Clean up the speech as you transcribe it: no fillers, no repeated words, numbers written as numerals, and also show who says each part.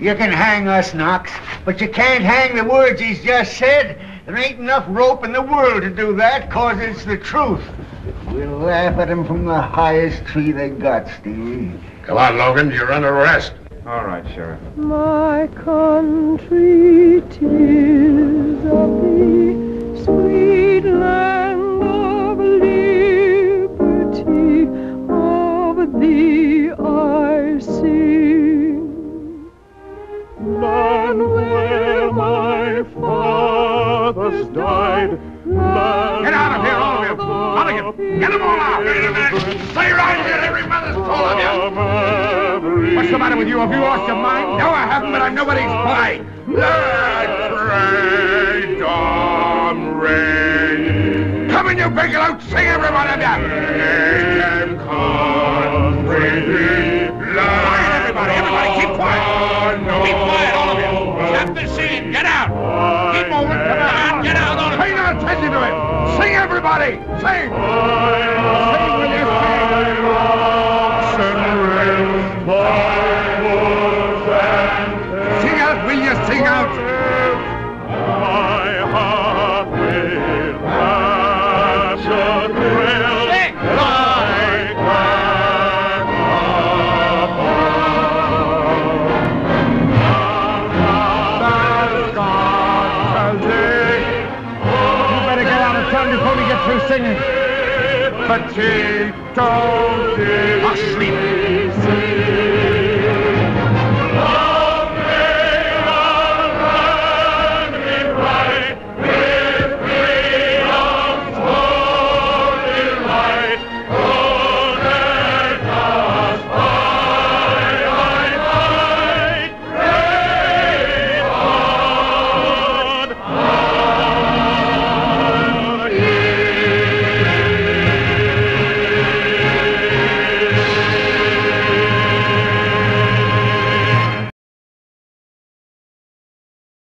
Speaker 1: You can hang us, Knox, but you can't hang the words he's just said. There ain't enough rope in the world to do that, 'cause it's the truth. We'll laugh at him from the highest tree they got, Stevie.
Speaker 2: Come on, Logan, you're under arrest.
Speaker 3: All right, Sheriff.
Speaker 4: My country, 'tis of thee, sweet land of liberty, of thee I sing. Land where my fathers died.
Speaker 2: Get out of here, all of you! Out of here! Get them all out! Stay right here, every mother's full of you! What's the matter with you? Have you lost your mind? No, I haven't, but I'm nobody's spy. Let freedom reign. Come in, you big lout! Sing, every one of you! Freedom, country, quiet, everybody! Everybody, keep quiet! Keep quiet, all of you! Stop the singing! Get out! Keep moving! Come on! Get out, all of you! Pay no attention to him! Sing, everybody! Sing! Sing with your sing out, will you? Sing out! My heart will catch a thrill. Sing! Like you better get out of town before we get through singing. Potato, asleep.